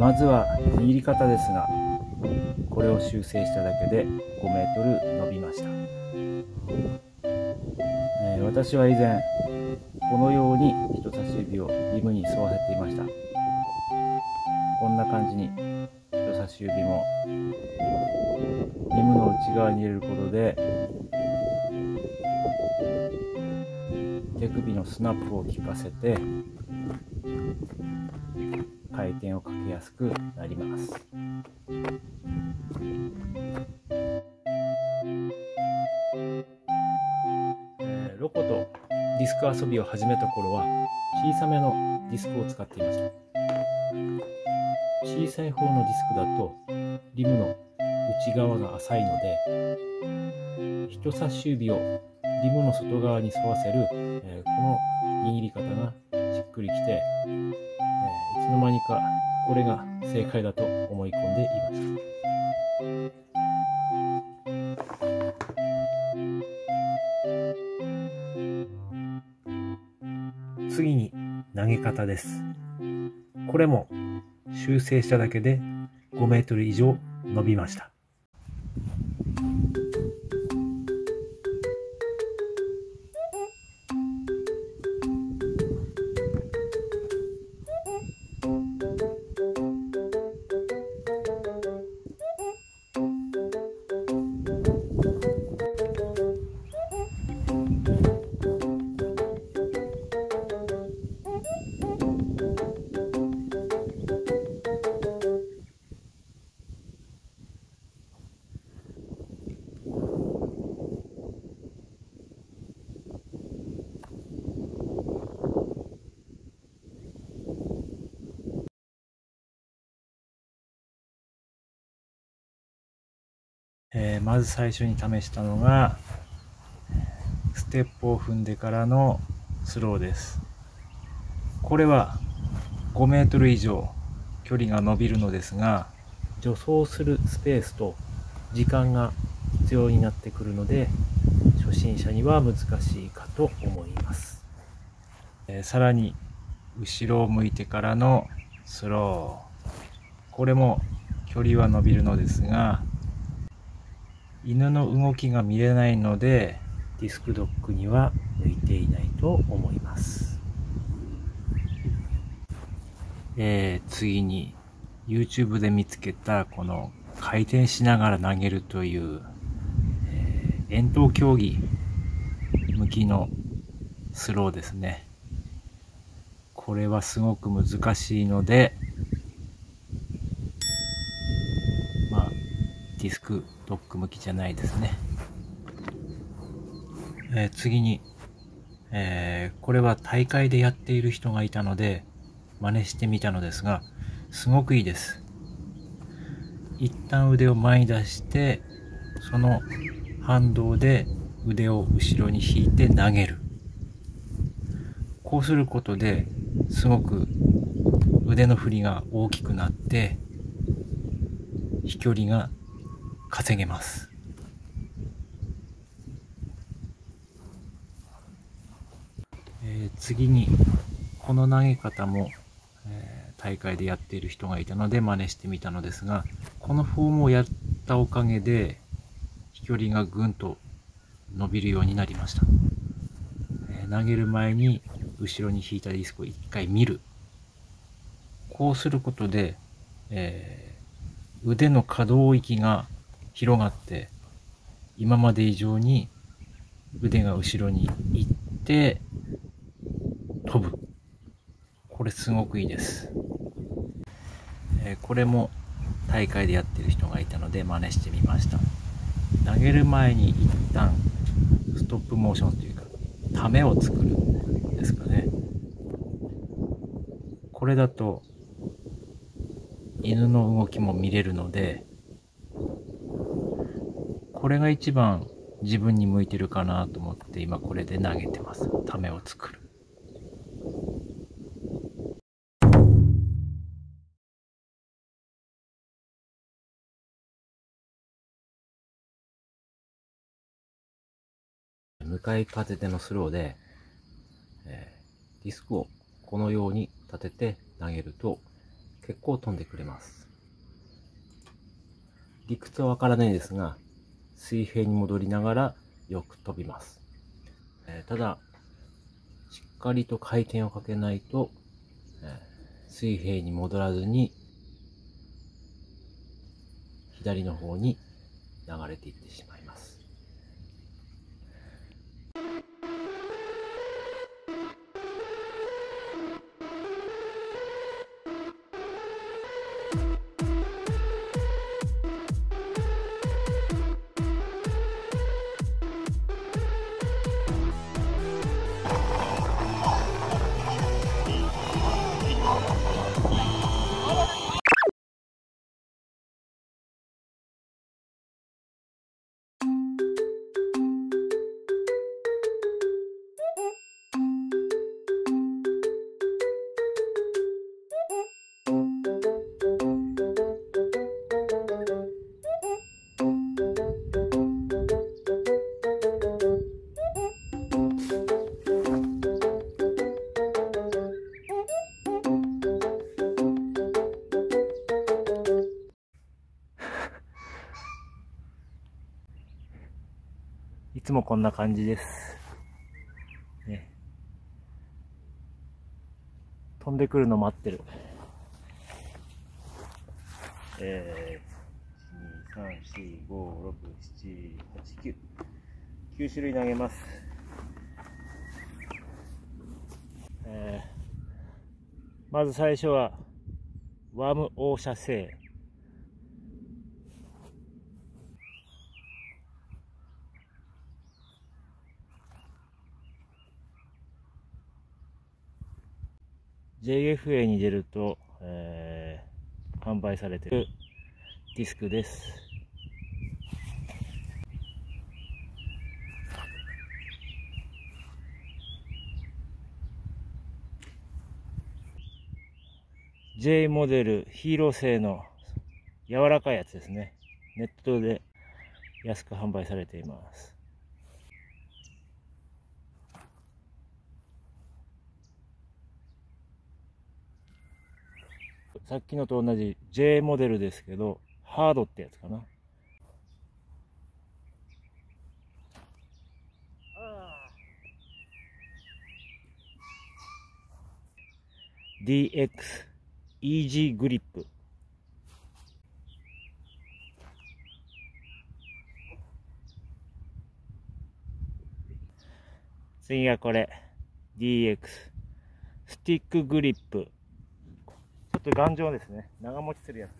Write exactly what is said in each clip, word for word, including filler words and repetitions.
まずは握り方ですが、これを修正しただけでごメートル伸びました。えー、私は以前このように人差し指をリムに沿わせていました。こんな感じに人差し指もリムの内側に入れることで手首のスナップを効かせて回転をかけやすくなります。えー、ロコとディスク遊びを始めた頃は小さめのディスクを使っていました。小さい方のディスクだとリムの内側が浅いので、人差し指をリムの外側に沿わせる、えー、この握り方がしっくりきて、えー、いつの間にかこれが正解だと思い込んでいました。次に投げ方です。これも修正しただけでごメートル以上伸びました。えー、まず最初に試したのがステップを踏んでからのスローです。これはごメートル以上距離が伸びるのですが、助走するスペースと時間が必要になってくるので初心者には難しいかと思います。えー、さらに後ろを向いてからのスロー、これも距離は伸びるのですが犬の動きが見れないのでディスクドッグには向いていないと思います。えー、次に YouTube で見つけたこの回転しながら投げるという、えー、遠投競技向きのスローですね。これはすごく難しいので、まあディスクドッグ向きじゃないですね。えー、次に、えー、これは大会でやっている人がいたので真似してみたのですが、すごくいいです。一旦腕を前に出して、その反動で腕を後ろに引いて投げる。こうすることですごく腕の振りが大きくなって飛距離が稼げます。えー、次にこの投げ方も、えー、大会でやっている人がいたので真似してみたのですが、このフォームをやったおかげで飛距離がぐんと伸びるようになりました。えー、投げる前に後ろに引いたディスクを一回見る。こうすることで、えー、腕の可動域が広がって今まで以上に腕が後ろに行って飛ぶ。これすごくいいです。えー、これも大会でやってる人がいたので真似してみました。投げる前に一旦ストップモーションというかためを作るんですかね。これだと犬の動きも見れるので、これが一番自分に向いてるかなと思って今これで投げてます。ためを作る。向かい風でのスローで、えー、ディスクをこのように立てて投げると結構飛んでくれます。理屈はわからないですが、水平に戻りながらよく飛びます。えー、ただ、しっかりと回転をかけないと、えー、水平に戻らずに、左の方に流れていってしまいます。いつもこんな感じです。ね、飛んでくるの待ってる。えー、いち、に、さん、し、ご、ろく、しち、はち、きゅう。きゅう種類投げます。えー、まず最初は、ワーム放射性。ジェイエフエー に出ると、えー、販売されているディスクです。J モデルヒーロー製の柔らかいやつですね。ネットで安く販売されています。さっきのと同じ J モデルですけど、ハードってやつかな。ディーエックス イージーグリップ。次はこれ ディーエックス スティックグリップ。ちょっと頑丈ですね。長持ちするやつ。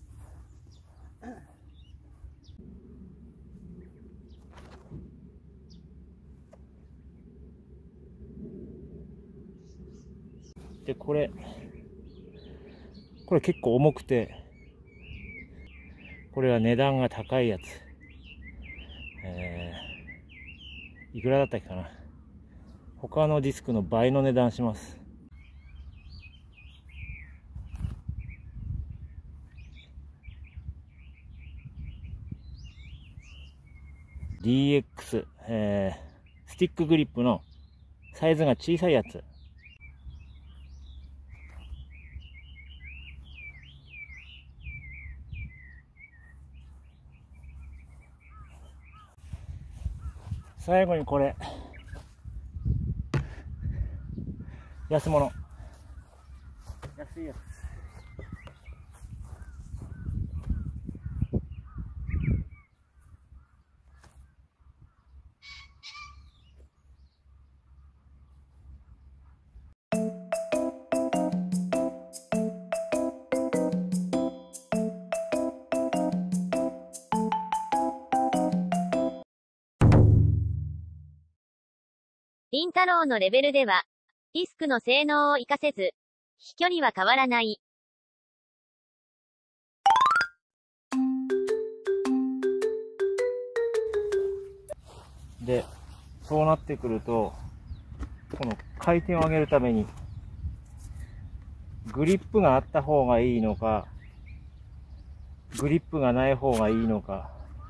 でこれこれ結構重くて、これは値段が高いやつ。えー、いくらだったっけかな。他のディスクの倍の値段します。ディーエックス、えー、スティックグリップのサイズが小さいやつ。最後にこれ安物、安いやつ。 リンタロウのレベルでは、ディスクの性能を活かせず、飛距離は変わらない。 で、そうなってくると、この回転を上げるために、グリップがあった方がいいのか、グリップがない方がいいのか、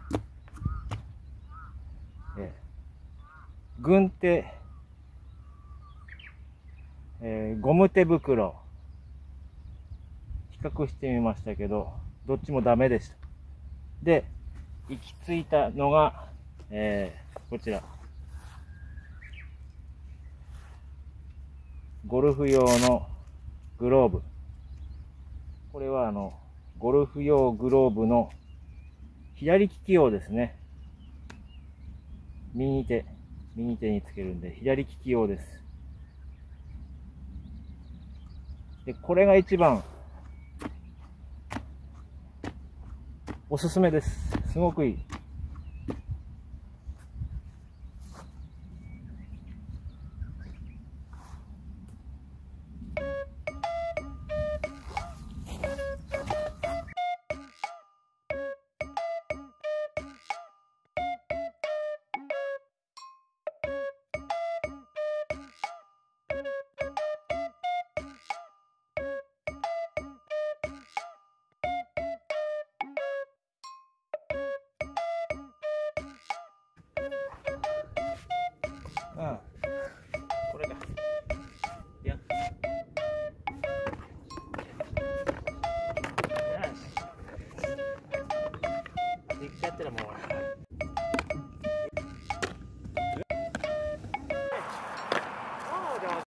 え軍手、えー、ゴム手袋、比較してみましたけど、どっちもダメでした。で、行き着いたのが、えー、こちら。ゴルフ用のグローブ。これはあの、ゴルフ用グローブの左利き用ですね。右手、右手につけるんで、左利き用です。で、これが一番おすすめです。すごくいい。ああ、これだ。いや。よし。できちゃったらもう。